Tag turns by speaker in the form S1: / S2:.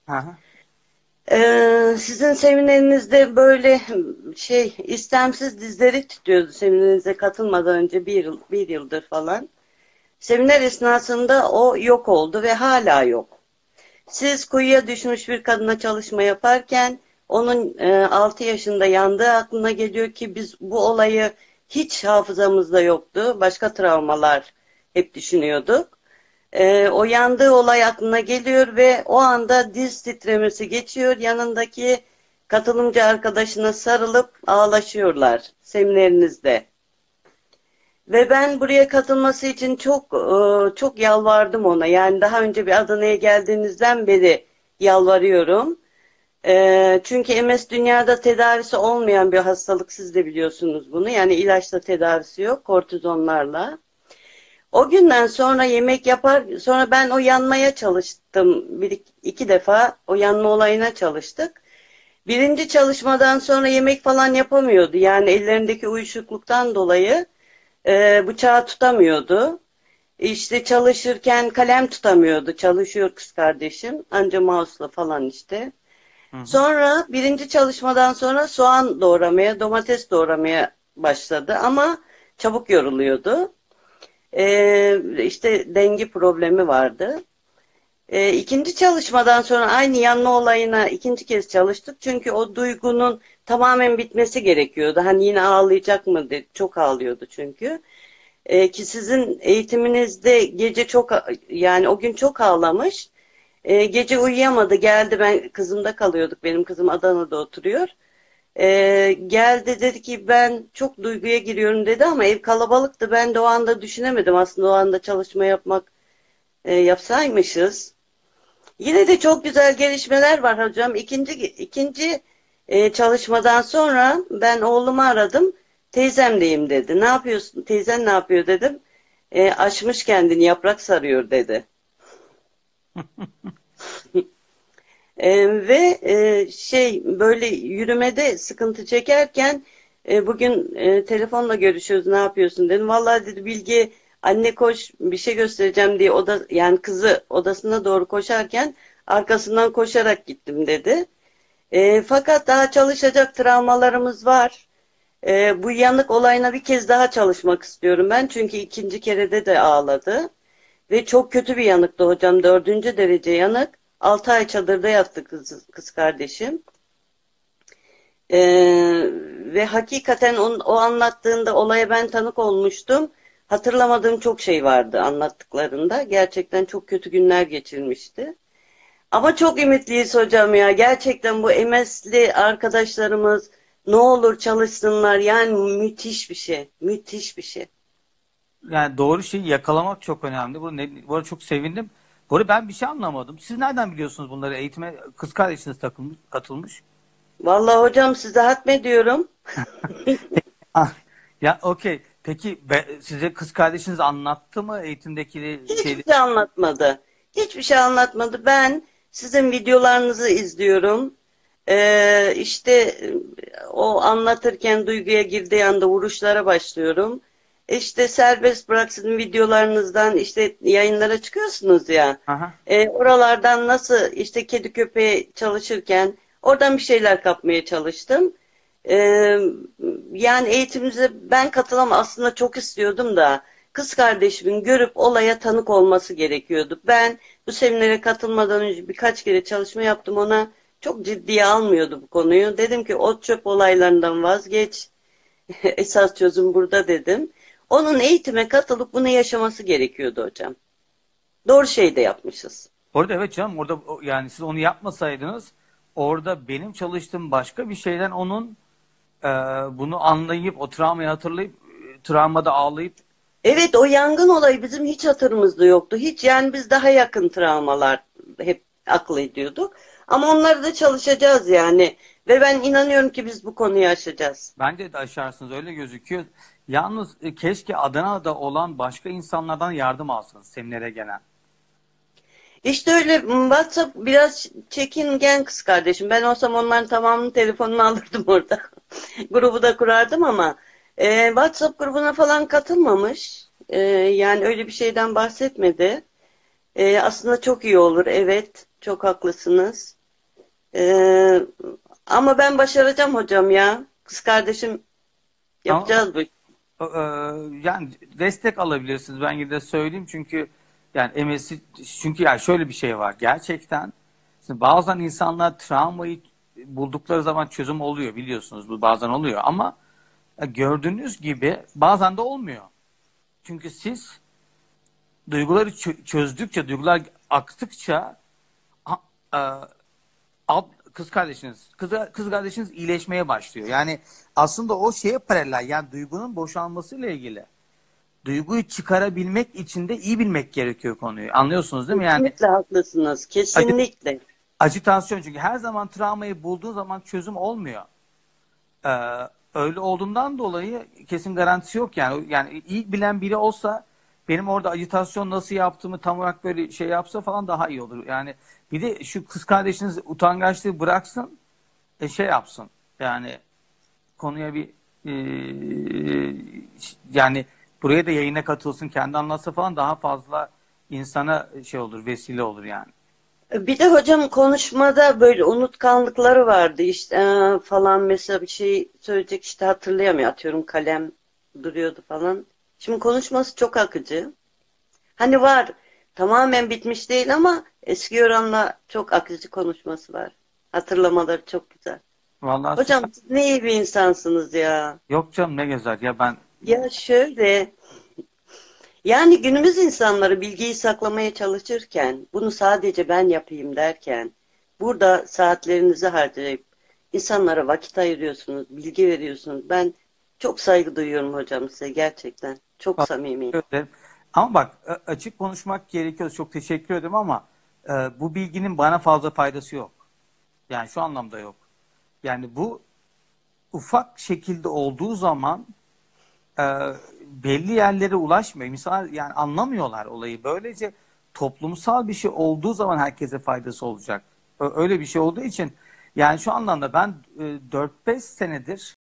S1: Aha.
S2: Sizin seminerinizde böyle istemsiz dizleri titriyordu seminerinize katılmadan önce bir yıldır falan. Seminer esnasında o yok oldu ve hala yok. Siz kuyuya düşmüş bir kadına çalışma yaparken onun 6 yaşında yandığı aklına geliyor ki biz bu olayı hiç hafızamızda yoktu. Başka travmalar hep düşünüyorduk. O yandığı olay aklına geliyor ve o anda diz titremesi geçiyor. Yanındaki katılımcı arkadaşına sarılıp ağlaşıyorlar seminerinizde. Ve ben buraya katılması için çok yalvardım ona. Yani daha önce bir Adana'ya geldiğinizden beri yalvarıyorum. Çünkü MS dünyada tedavisi olmayan bir hastalık. Siz de biliyorsunuz bunu. Yani ilaçla tedavisi yok, kortizonlarla. O günden sonra yemek yapar, sonra ben o yanmaya çalıştım. İki defa o yanma olayına çalıştık. Birinci çalışmadan sonra yemek falan yapamıyordu. Yani ellerindeki uyuşukluktan dolayı bıçağı tutamıyordu. İşte çalışırken kalem tutamıyordu. Çalışıyor kız kardeşim. Anca mouse'la falan işte.
S1: Hı hı.
S2: Sonra birinci çalışmadan sonra soğan doğramaya, domates doğramaya başladı. Ama çabuk yoruluyordu. İşte denge problemi vardı. İkinci çalışmadan sonra aynı yanma olayına ikinci kez çalıştık. Çünkü o duygunun tamamen bitmesi gerekiyordu. Hani yine ağlayacak mı dedi. Çok ağlıyordu çünkü. Ki sizin eğitiminizde gece çok yani o gün çok ağlamış. Gece uyuyamadı. Geldi ben kızımda kalıyorduk. Benim kızım Adana'da oturuyor. Geldi dedi ki ben çok duyguya giriyorum dedi ama ev kalabalıktı. Ben de o anda düşünemedim. Aslında o anda çalışma yapsaymışız. Yine de çok güzel gelişmeler var hocam. İkinci çalışmadan sonra ben oğlumu aradım. Teyzemdeyim dedi. Ne yapıyorsun? Teyzen ne yapıyor dedim. Açmış kendini yaprak sarıyor dedi. Böyle yürümede sıkıntı çekerken bugün telefonla görüşüyoruz ne yapıyorsun dedim. Vallahi dedi Bilge anne koş bir şey göstereceğim diye yani kızı odasına doğru koşarken arkasından koşarak gittim dedi. Fakat daha çalışacak travmalarımız var. Bu yanık olayına bir kez daha çalışmak istiyorum ben. Çünkü ikinci kerede de ağladı. Ve çok kötü bir yanıktı hocam. Dördüncü derece yanık. 6 ay çadırda yattı kız kardeşim. Ve hakikaten o anlattığında olaya ben tanık olmuştum. Hatırlamadığım çok şey vardı anlattıklarında. Gerçekten çok kötü günler geçirmişti. Ama çok ümitliyiz hocam ya. Gerçekten bu MS'li arkadaşlarımız ne olur çalışsınlar. Yani müthiş bir şey. Müthiş bir şey.
S1: Yani doğru şeyi yakalamak çok önemli. Bu arada çok sevindim. Bu arada ben bir şey anlamadım. Siz nereden biliyorsunuz bunları? Eğitime kız kardeşiniz katılmış.
S2: Vallahi hocam size hatmediyorum.
S1: Ah, ya okey. Peki size kız kardeşiniz anlattı mı eğitimdeki
S2: Hiçbir
S1: şeyleri?
S2: şey anlatmadı. Hiçbir şey anlatmadı. Ben sizin videolarınızı izliyorum. İşte o anlatırken duyguya girdiği anda vuruşlara başlıyorum. İşte serbest bırak sizin videolarınızdan işte yayınlara çıkıyorsunuz ya.
S1: Aha.
S2: Oralardan nasıl işte kedi köpeğe çalışırken oradan bir şeyler kapmaya çalıştım. Ee, Yani eğitimimize ben aslında çok istiyordum da kız kardeşimin görüp olaya tanık olması gerekiyordu. Ben bu seminere katılmadan önce birkaç kere çalışma yaptım ona. Çok ciddiye almıyordu bu konuyu. Dedim ki o çöp olaylarından vazgeç. Esas çözüm burada dedim. Onun eğitime katılıp bunu yaşaması gerekiyordu hocam. Doğru şey de yapmışız.
S1: Bu arada evet canım orada yani siz onu yapmasaydınız orada benim çalıştığım başka bir şeyden onun e, bunu anlayıp o travmayı hatırlayıp travmada ağlayıp
S2: Evet o yangın olayı bizim hiç hatırımızda yoktu. Hiç yani biz daha yakın travmalar hep akıl ediyorduk. Ama onları da çalışacağız yani. Ve ben inanıyorum ki biz bu konuyu aşacağız.
S1: bence de aşarsınız öyle gözüküyor. Yalnız keşke Adana'da olan başka insanlardan yardım alsanız seminere gelen.
S2: İşte öyle WhatsApp biraz çekingen kız kardeşim. Ben olsam onların tamamını telefonunu alırdım orada. Grubu da kurardım ama WhatsApp grubuna falan katılmamış. Yani öyle bir şeyden bahsetmedi. Aslında çok iyi olur. Evet, çok haklısınız. Ee, ama ben başaracağım hocam ya. Kız kardeşim
S1: Ama
S2: yapacağız bu.
S1: e, yani destek alabilirsiniz. Ben yine de söyleyeyim çünkü yani MS'i, çünkü yani şöyle bir şey var. Gerçekten şimdi bazen insanlar travmayı buldukları zaman çözüm oluyor, biliyorsunuz, bu bazen oluyor ama gördüğünüz gibi bazen de olmuyor. Çünkü siz duyguları çözdükçe, duygular aktıkça ha- e, kız kardeşiniz iyileşmeye başlıyor. Yani aslında o şeye paralel, yani duygunun boşalmasıyla ilgili. Duyguyu çıkarabilmek için de iyi bilmek gerekiyor konuyu. Anlıyorsunuz değil mi? Yani
S2: Kesinlikle haklısınız.
S1: acı-
S2: Kesinlikle.
S1: ajitasyon, çünkü her zaman travmayı bulduğun zaman çözüm olmuyor. Ee, öyle olduğundan dolayı kesin garantisi yok yani. Yani iyi bilen biri olsa, benim orada ajitasyon nasıl yaptığımı tam olarak böyle şey yapsa falan daha iyi olur. Yani bir de şu kız kardeşiniz utangaçlığı bıraksın, şey yapsın. Yani konuya bir yani buraya da yayına katılsın, kendi anlatsa falan, daha fazla insana şey olur, vesile olur yani.
S2: Bir de hocam konuşmada böyle unutkanlıkları vardı işte falan, mesela bir şey söyleyecek işte hatırlayamıyor, atıyorum kalem duruyordu falan. Şimdi konuşması çok akıcı. Hani var, tamamen bitmiş değil ama eski oranla çok akıcı konuşması var. Hatırlamaları çok güzel.
S1: Vallahi süper.
S2: Hocam siz ne iyi bir insansınız ya.
S1: Yok canım, ne gezer ya, ben
S2: Ya şöyle, yani günümüz insanları bilgiyi saklamaya çalışırken, bunu sadece ben yapayım derken, burada saatlerinizi harcayıp insanlara vakit ayırıyorsunuz, bilgi veriyorsunuz. Ben çok saygı duyuyorum hocam size, gerçekten. Çok samimiyim.
S1: teşekkür ederim. Ama bak, açık konuşmak gerekiyor. Çok teşekkür ederim ama bu bilginin bana fazla faydası yok. Yani şu anlamda yok. Yani bu ufak şekilde olduğu zaman e, belli yerlere ulaşmıyor. İnsanlar yani anlamıyorlar olayı. Böylece toplumsal bir şey olduğu zaman herkese faydası olacak. Öyle bir şey olduğu için yani şu anlamda ben 4-5 senedir